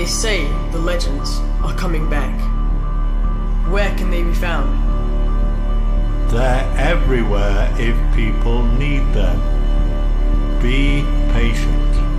They say the legends are coming back. Where can they be found? They're everywhere if people need them. Be patient.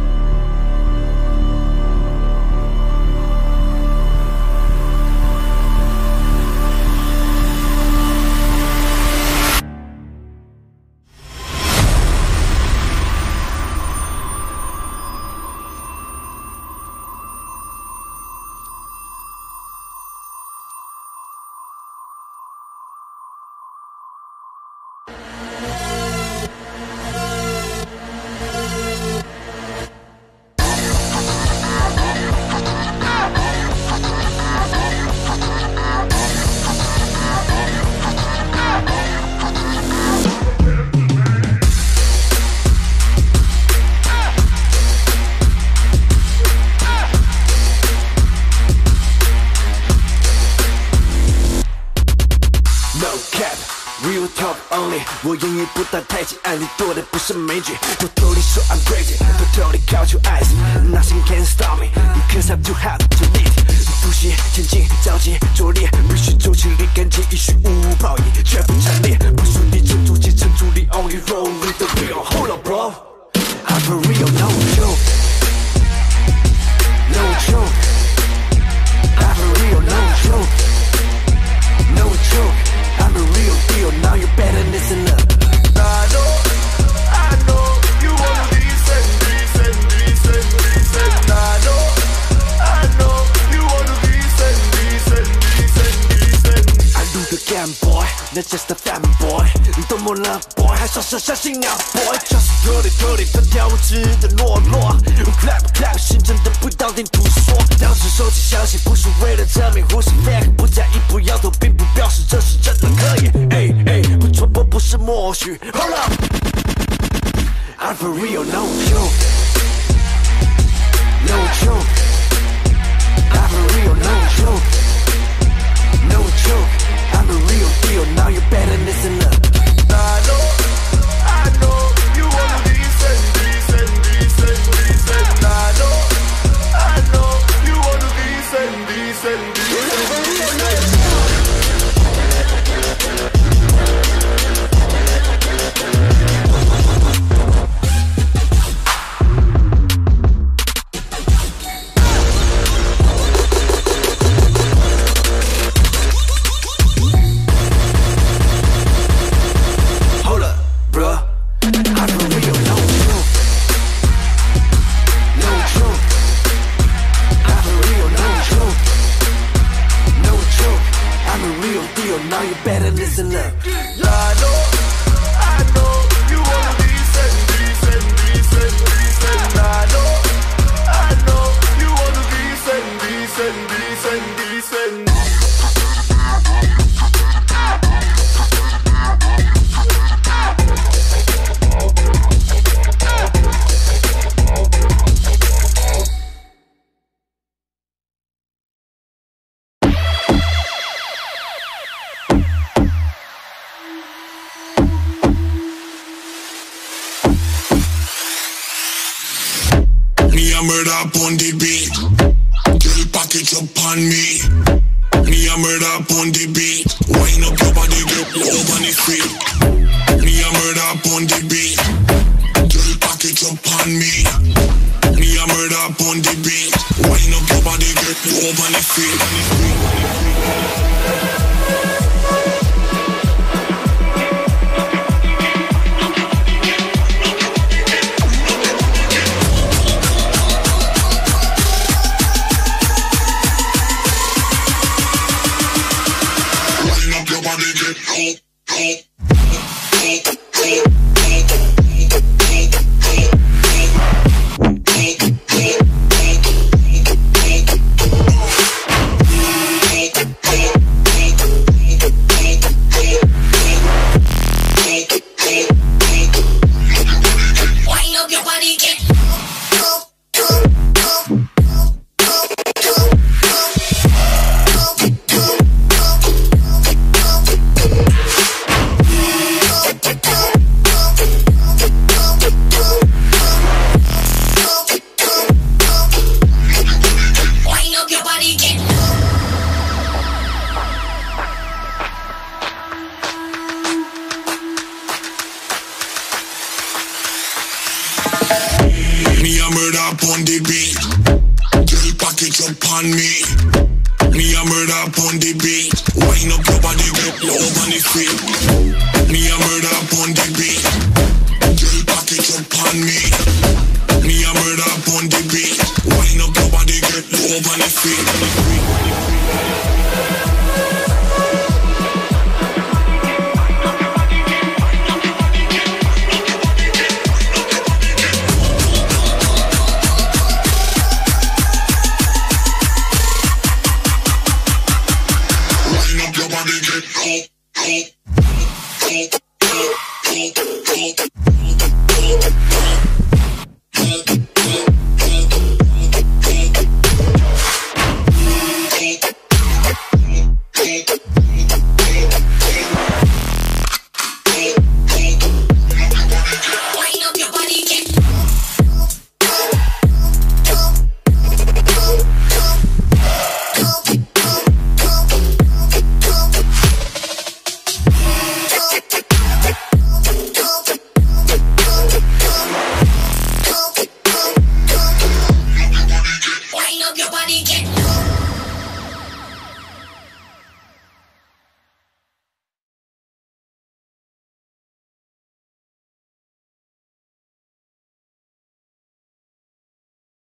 Real talk only， 我言语不打太极，爱你多的不是美剧。偷偷地说 I'm crazy， 偷偷地靠近 eyes，Nothing can stop me，because I'm too hot to lead。不惜前进，着急拙劣，必须走起立竿见影，虚无泡影，全部惨烈。不属你成主机，成主力 only roll with the real。Hold up bro，I'm for real，no joke，no joke，I'm for real，no joke，no joke。I'm a real deal, now you better listen up. I know, you wanna listen. I know, you wanna listen. I do the game, boy, not just a fanboy. 你懂我了 boy， 还少相信啊 boy。就是特例，他跳舞值得落落。clap， 心真的不当听图说。当时手机相信，不是为了证明或是 fake， 不在意不摇头，并不表示这是真的可以。不戳破不是默许。Hold up，I'm for real, no joke，no joke，I'm for real, no joke，no joke，I'm a real deal, now you better listen up. I know, you wanna listen. I know, you wanna listen. Hold up, bruh. I'm for real, no joke. I'm for real, no joke. I'm a real deal, now you better listen up. I know, you wanna listen. I know, you wanna listen. Me hammered up on the beat, girl package up on me. Me hammered up on the beat, wind up your body, girl, love on the street. Me hammered up on the beat, girl package up on me. Me hammered up on the beat, wind up your body, girl, love on the street. Wind up your body, get cold. a murder upon the beat. Girl, package up on me. Me a murder upon the beat. Wind up your body, get low on the feet. Me a murder upon the beat. Girl, package up on me. Me a murder upon the beat. Wind up your body, get low on the feet. Wind up your body, get low, low, low.